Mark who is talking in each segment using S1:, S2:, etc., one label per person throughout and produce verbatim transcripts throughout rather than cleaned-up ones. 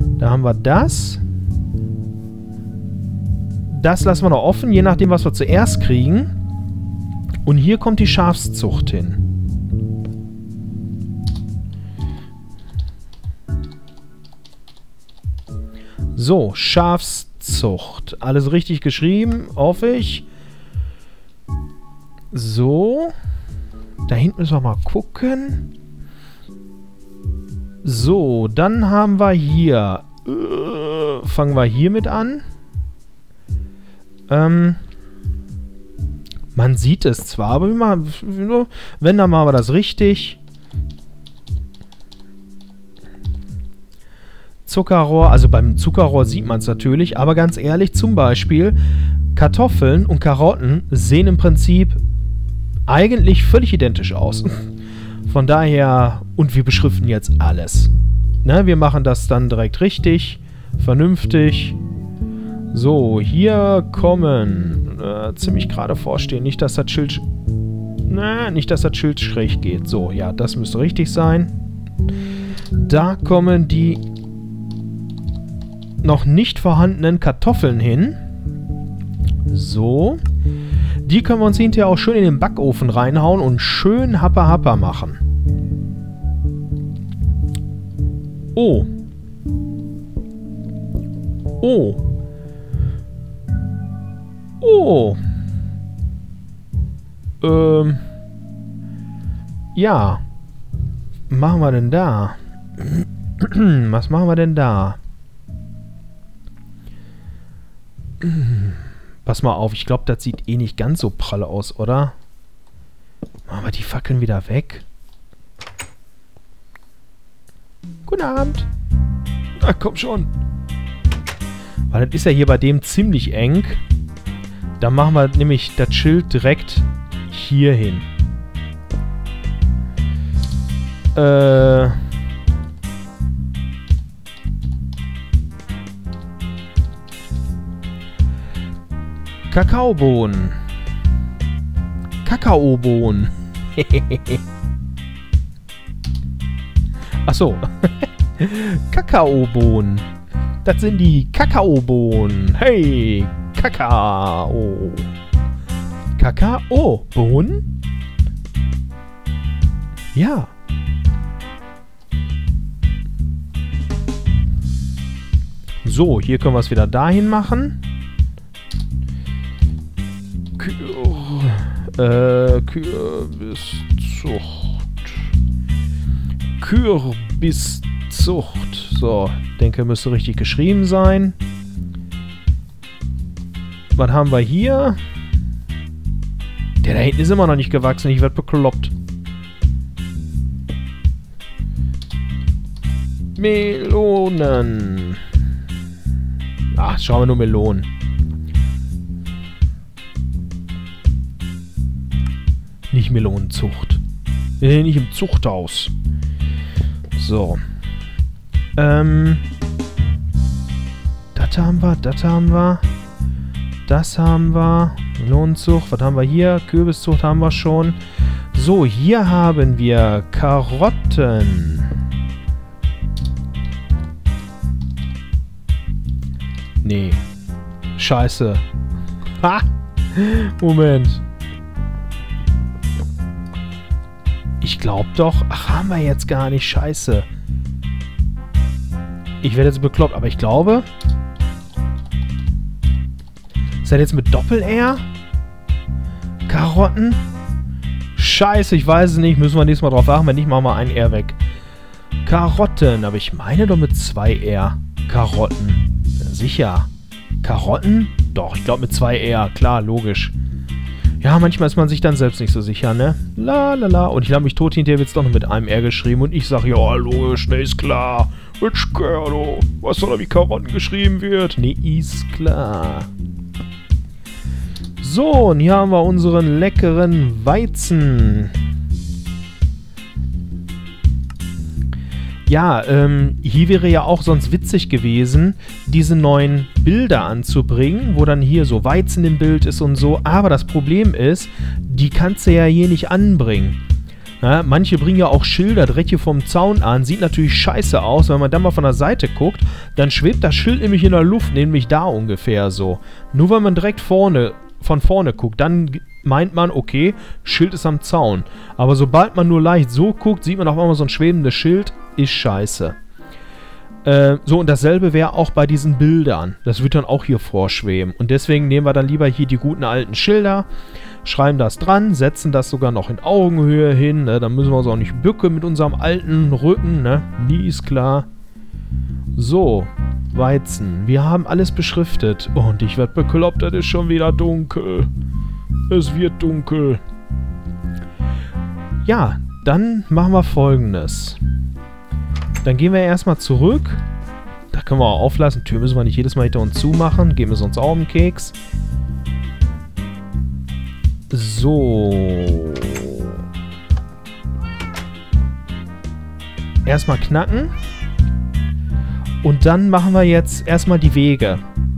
S1: Da haben wir das. Das lassen wir noch offen, je nachdem, was wir zuerst kriegen. Und hier kommt die Schafszucht hin. So, Schafszucht. Alles richtig geschrieben, hoffe ich. So. Da hinten müssen wir mal gucken. So, dann haben wir hier... Äh, fangen wir hiermit an. Ähm... Man sieht es zwar, aber wir machen, wenn, dann machen wir das richtig. Zuckerrohr, also beim Zuckerrohr sieht man es natürlich, aber ganz ehrlich, zum Beispiel Kartoffeln und Karotten sehen im Prinzip eigentlich völlig identisch aus. Von daher, und wir beschriften jetzt alles. Ne, wir machen das dann direkt richtig, vernünftig. So, hier kommen, äh, ziemlich gerade vorstehen, nicht, dass das Schild, ne, nicht, dass das Schild schräg geht. So, ja, das müsste richtig sein. Da kommen die noch nicht vorhandenen Kartoffeln hin. So. Die können wir uns hinterher auch schön in den Backofen reinhauen und schön Happa Happa machen. Oh. Oh. Oh. Ähm. Ja. Was machen wir denn da? Was machen wir denn da? Pass mal auf, ich glaube, das sieht eh nicht ganz so prall aus, oder? Machen wir die Fackeln wieder weg. Guten Abend. Ach, komm schon. Weil das ist ja hier bei dem ziemlich eng. Dann machen wir nämlich das Schild direkt hier hin. Äh... Kakaobohnen. Kakaobohnen. Ach so. Kakaobohnen. Das sind die Kakaobohnen. Hey, Kakao. Kakaobohnen? Ja. So, hier können wir es wieder dahin machen. Äh, Kürbiszucht. Kürbiszucht. So, denke, müsste richtig geschrieben sein. Was haben wir hier? Der da hinten ist immer noch nicht gewachsen. Ich werde bekloppt. Melonen. Ach, schauen wir nur Melonen. Nicht Melonenzucht. Nee, nicht im Zuchthaus. So. Ähm. Das haben wir, das haben wir. Das haben wir. Melonenzucht. Was haben wir hier? Kürbiszucht haben wir schon. So, hier haben wir Karotten. Nee. Scheiße. Ha! Moment. Ich glaube doch... Ach, haben wir jetzt gar nicht. Scheiße. Ich werde jetzt bekloppt, aber ich glaube... Ist das jetzt mit Doppel-R? Karotten? Scheiße, ich weiß es nicht. Müssen wir nächstes Mal drauf achten. Wenn nicht, machen wir ein R weg. Karotten. Aber ich meine doch mit zwei R. Karotten. Ja, sicher. Karotten? Doch, ich glaube mit zwei R. Klar, logisch. Ja, manchmal ist man sich dann selbst nicht so sicher, ne? La la la. Und ich glaube mich tot, hinterher wird es doch noch mit einem R geschrieben. Und ich sage, ja, logisch, ne, ist klar. Mensch, Kerlo, was soll da wie Karotten geschrieben wird? Ne, ist klar. So, und hier haben wir unseren leckeren Weizen. Ja, ähm, hier wäre ja auch sonst witzig gewesen, diese neuen Bilder anzubringen, wo dann hier so Weizen im Bild ist und so. Aber das Problem ist, die kannst du ja hier nicht anbringen. Ja, manche bringen ja auch Schilder direkt hier vom Zaun an. Sieht natürlich scheiße aus. Wenn man dann mal von der Seite guckt, dann schwebt das Schild nämlich in der Luft, nämlich da ungefähr so. Nur wenn man direkt vorne, von vorne guckt, dann meint man, okay, Schild ist am Zaun. Aber sobald man nur leicht so guckt, sieht man auf einmal so ein schwebendes Schild, ist scheiße. Äh, so, und dasselbe wäre auch bei diesen Bildern. Das wird dann auch hier vorschweben. Und deswegen nehmen wir dann lieber hier die guten alten Schilder, schreiben das dran, setzen das sogar noch in Augenhöhe hin. Ne? Dann müssen wir uns auch nicht bücken mit unserem alten Rücken. Ne? Nie ist klar. So, Weizen. Wir haben alles beschriftet. Und ich werde bekloppt, das ist schon wieder dunkel. Es wird dunkel. Ja, dann machen wir Folgendes. Dann gehen wir erstmal zurück. Da können wir auch auflassen. Tür müssen wir nicht jedes Mal hinter uns zumachen. Geben wir sonst auch einen Keks. So. Erstmal knacken. Und dann machen wir jetzt erstmal die Wege.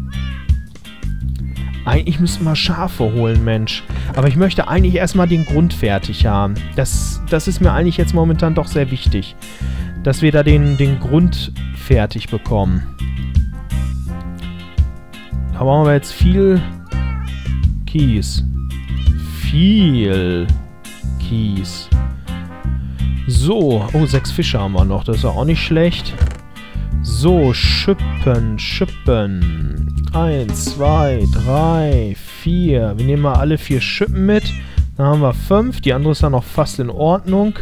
S1: Eigentlich müssten wir Schafe holen, Mensch. Aber ich möchte eigentlich erstmal den Grund fertig haben. Das, das ist mir eigentlich jetzt momentan doch sehr wichtig. Dass wir da den, den Grund fertig bekommen. Da brauchen wir jetzt viel Kies. Viel Kies. So. Oh, sechs Fische haben wir noch. Das ist ja auch nicht schlecht. So, Schippen, Schippen. Eins, zwei, drei, vier. Wir nehmen mal alle vier Schippen mit. Dann haben wir fünf. Die andere ist dann noch fast in Ordnung.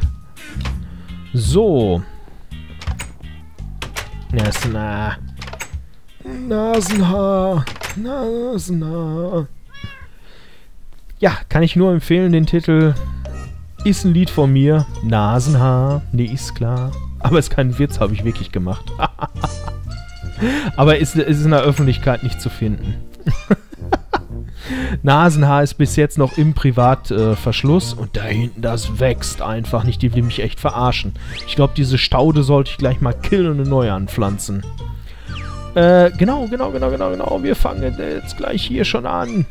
S1: So. Na, Nasenhaar. Nasenhaar. Ja, kann ich nur empfehlen, den Titel ist ein Lied von mir. Nasenhaar. Nee, ist klar. Aber ist kein Witz, habe ich wirklich gemacht. Aber ist, ist in der Öffentlichkeit nicht zu finden. Nasenhaar ist bis jetzt noch im Privatverschluss. Äh, und da hinten, das wächst einfach nicht. Die will mich echt verarschen. Ich glaube, diese Staude sollte ich gleich mal killen und eine neue anpflanzen. Äh, genau, genau, genau, genau, genau. Wir fangen jetzt gleich hier schon an.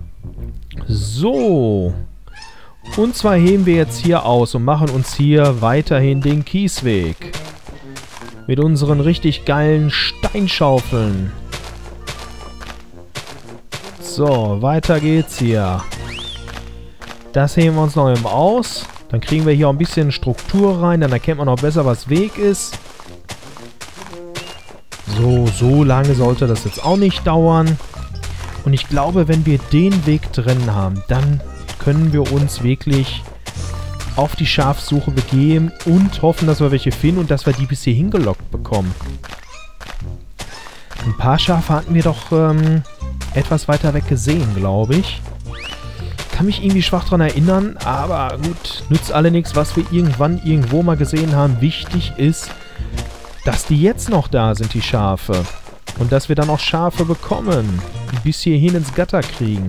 S1: So. Und zwar heben wir jetzt hier aus und machen uns hier weiterhin den Kiesweg. Mit unseren richtig geilen Steinschaufeln. So, weiter geht's hier. Das heben wir uns noch eben aus. Dann kriegen wir hier auch ein bisschen Struktur rein. Dann erkennt man auch besser, was Weg ist. So, so lange sollte das jetzt auch nicht dauern. Und ich glaube, wenn wir den Weg drin haben, dann können wir uns wirklich auf die Schafsuche begeben und hoffen, dass wir welche finden und dass wir die bis hier hingelockt bekommen. Ein paar Schafe hatten wir doch ähm, etwas weiter weg gesehen, glaube ich. Kann mich irgendwie schwach daran erinnern, aber gut, nützt alle nichts, was wir irgendwann irgendwo mal gesehen haben. Wichtig ist, dass die jetzt noch da sind, die Schafe. Und dass wir dann auch Schafe bekommen, bis hierhin ins Gatter kriegen.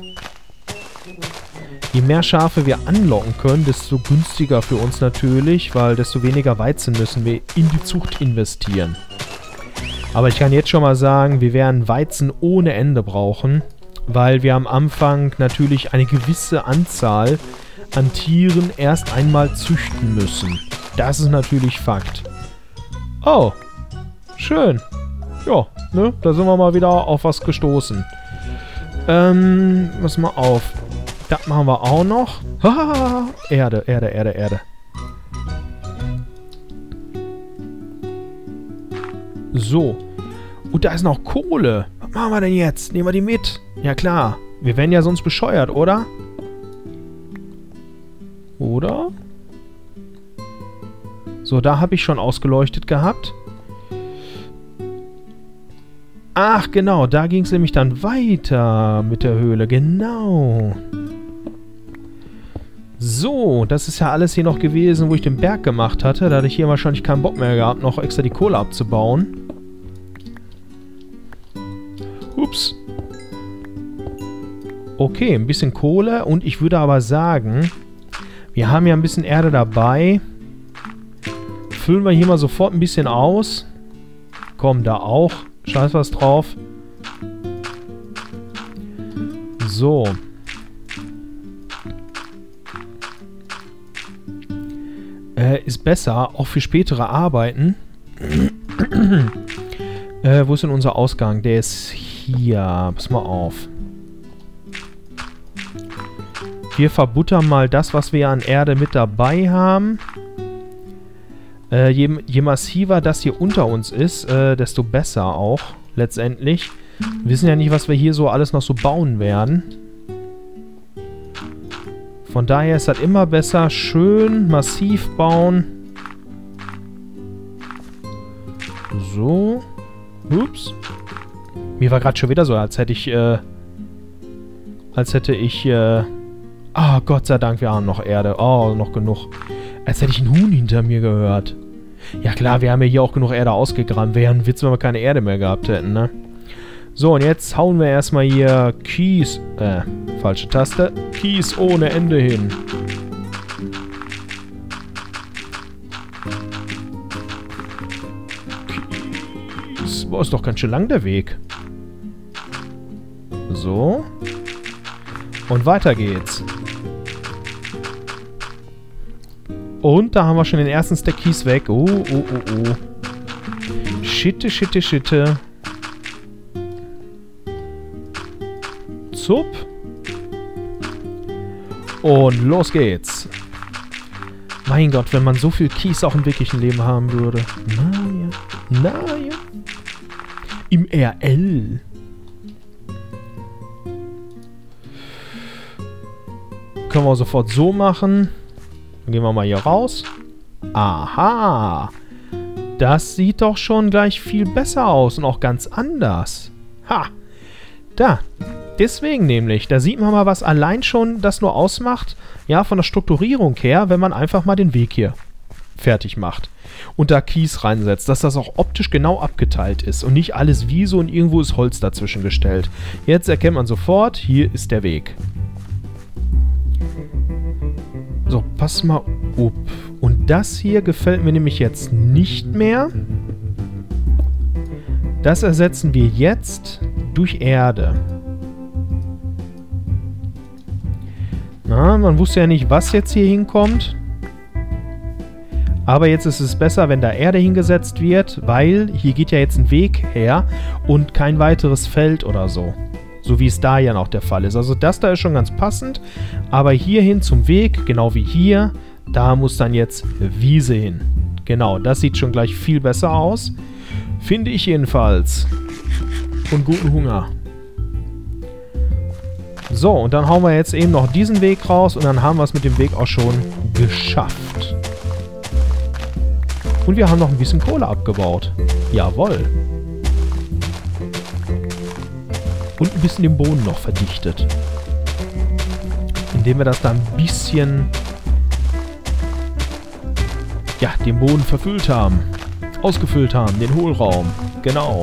S1: Je mehr Schafe wir anlocken können, desto günstiger für uns natürlich, weil desto weniger Weizen müssen wir in die Zucht investieren. Aber ich kann jetzt schon mal sagen, wir werden Weizen ohne Ende brauchen, weil wir am Anfang natürlich eine gewisse Anzahl an Tieren erst einmal züchten müssen. Das ist natürlich Fakt. Oh, schön. Ja, ne, da sind wir mal wieder auf was gestoßen. Ähm, pass mal auf. Das machen wir auch noch. Hahaha. Erde, Erde, Erde, Erde. So. Und da ist noch Kohle. Was machen wir denn jetzt? Nehmen wir die mit? Ja klar. Wir werden ja sonst bescheuert, oder? Oder? So, da habe ich schon ausgeleuchtet gehabt. Ach, genau. Da ging es nämlich dann weiter mit der Höhle. Genau. So, das ist ja alles hier noch gewesen, wo ich den Berg gemacht hatte. Da hatte ich hier wahrscheinlich keinen Bock mehr gehabt, noch extra die Kohle abzubauen. Ups. Okay, ein bisschen Kohle. Und ich würde aber sagen, wir haben ja ein bisschen Erde dabei. Füllen wir hier mal sofort ein bisschen aus. Komm, da auch. Scheiß was drauf. So. Äh, ist besser, auch für spätere Arbeiten. äh, wo ist denn unser Ausgang? Der ist hier. Pass mal auf. Wir verbuttern mal das, was wir an Erde mit dabei haben. Äh, je, je massiver das hier unter uns ist, äh, desto besser auch, letztendlich. Wir wissen ja nicht, was wir hier so alles noch so bauen werden. Von daher ist das immer besser, schön massiv bauen. So. Ups. Mir war gerade schon wieder so, als hätte ich, äh, als hätte ich, äh, ah, Gott sei Dank, wir haben noch Erde. Oh, noch genug. Als hätte ich einen Huhn hinter mir gehört. Ja klar, wir haben ja hier auch genug Erde ausgegraben. Wäre ein Witz, wenn wir keine Erde mehr gehabt hätten, ne? So, und jetzt hauen wir erstmal hier Kies, äh, falsche Taste. Kies ohne Ende hin. Kies. Boah, ist doch ganz schön lang der Weg. So. Und weiter geht's. Und da haben wir schon den ersten Stack Kies weg. Oh, oh, oh, oh. Schitte, schitte, schitte. Zup. Und los geht's. Mein Gott, wenn man so viel Kies auch im wirklichen Leben haben würde. Naja, naja. Im R L. Können wir sofort so machen. Dann gehen wir mal hier raus. Aha. Das sieht doch schon gleich viel besser aus und auch ganz anders. Ha. Da. Deswegen nämlich. Da sieht man mal, was allein schon das nur ausmacht. Ja, von der Strukturierung her, wenn man einfach mal den Weg hier fertig macht. Und da Kies reinsetzt, dass das auch optisch genau abgeteilt ist. Und nicht alles wie so und irgendwo ist Holz dazwischen gestellt. Jetzt erkennt man sofort, hier ist der Weg. So, pass mal up. Und das hier gefällt mir nämlich jetzt nicht mehr. Das ersetzen wir jetzt durch Erde. Na, man wusste ja nicht, was jetzt hier hinkommt. Aber jetzt ist es besser, wenn da Erde hingesetzt wird, weil hier geht ja jetzt ein Weg her und kein weiteres Feld oder so. So wie es da ja noch der Fall ist. Also das da ist schon ganz passend. Aber hierhin zum Weg, genau wie hier, da muss dann jetzt Wiese hin. Genau, das sieht schon gleich viel besser aus. Finde ich jedenfalls. Und guten Hunger. So, und dann hauen wir jetzt eben noch diesen Weg raus und dann haben wir es mit dem Weg auch schon geschafft. Und wir haben noch ein bisschen Kohle abgebaut. Jawohl. Und ein bisschen den Boden noch verdichtet. Indem wir das da ein bisschen, ja, den Boden verfüllt haben. Ausgefüllt haben, den Hohlraum. Genau.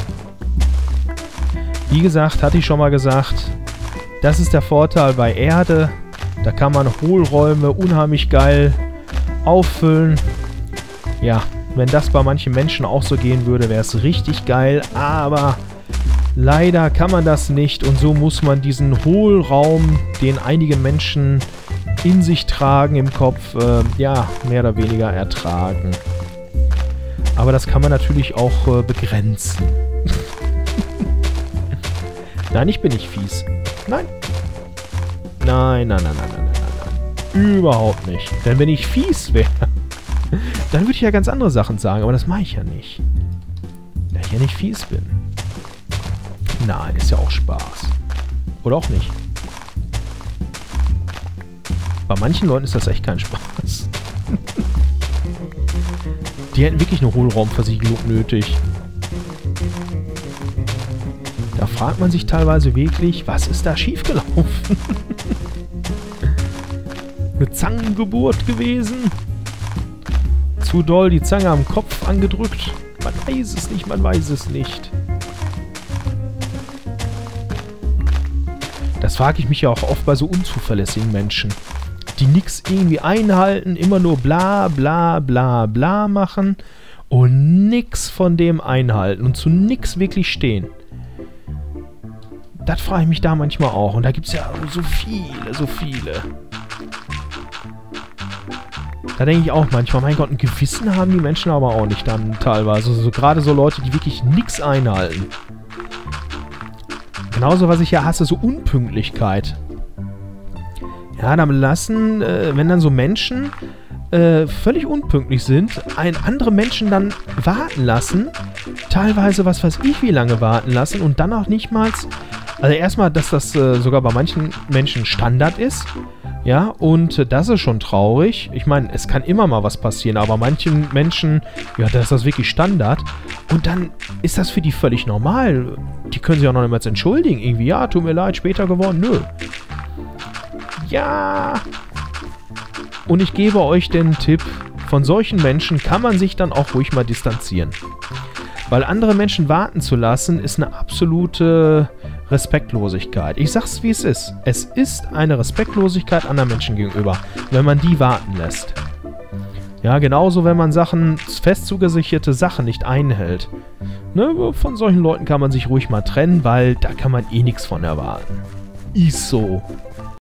S1: Wie gesagt, hatte ich schon mal gesagt, das ist der Vorteil bei Erde. Da kann man Hohlräume unheimlich geil auffüllen. Ja, wenn das bei manchen Menschen auch so gehen würde, wäre es richtig geil. Aber leider kann man das nicht. Und so muss man diesen Hohlraum, den einige Menschen in sich tragen im Kopf, äh, ja, mehr oder weniger ertragen. Aber das kann man natürlich auch äh, begrenzen. Nein, ich bin nicht fies. Nein. Nein, nein, nein, nein, nein, nein, nein. Überhaupt nicht. Denn wenn ich fies wäre, dann würde ich ja ganz andere Sachen sagen. Aber das mache ich ja nicht. Da ich ja nicht fies bin. Nein, ist ja auch Spaß. Oder auch nicht. Bei manchen Leuten ist das echt kein Spaß. Die hätten wirklich eine Hohlraumversiegelung nötig. Da fragt man sich teilweise wirklich, was ist da schiefgelaufen? Eine Zangengeburt gewesen? Zu doll die Zange am Kopf angedrückt? Man weiß es nicht, man weiß es nicht. Das frage ich mich ja auch oft bei so unzuverlässigen Menschen, die nichts irgendwie einhalten, immer nur bla bla bla bla machen und nix von dem einhalten und zu nix wirklich stehen. Das frage ich mich da manchmal auch. Und da gibt es ja so viele, so viele. Da denke ich auch manchmal, mein Gott, ein Gewissen haben die Menschen aber auch nicht dann teilweise. So, gerade so Leute, die wirklich nichts einhalten. Genauso, was ich ja hasse, so Unpünktlichkeit. Ja, dann lassen, äh, wenn dann so Menschen äh, völlig unpünktlich sind, ein andere Menschen dann warten lassen, teilweise, was weiß ich, wie lange warten lassen und dann auch nicht mal, also erstmal, dass das äh, sogar bei manchen Menschen Standard ist, ja, und äh, das ist schon traurig. Ich meine, es kann immer mal was passieren, aber manchen Menschen, ja, da ist das wirklich Standard und dann ist das für die völlig normal. Die können sich auch noch nicht mal entschuldigen, irgendwie, ja, tut mir leid, später geworden, nö. Ja. Und ich gebe euch den Tipp, von solchen Menschen kann man sich dann auch ruhig mal distanzieren. Weil andere Menschen warten zu lassen, ist eine absolute Respektlosigkeit. Ich sag's, wie es ist. Es ist eine Respektlosigkeit anderen Menschen gegenüber, wenn man die warten lässt. Ja, genauso, wenn man Sachen, fest zugesicherte Sachen nicht einhält. Ne, von solchen Leuten kann man sich ruhig mal trennen, weil da kann man eh nichts von erwarten. Ist so.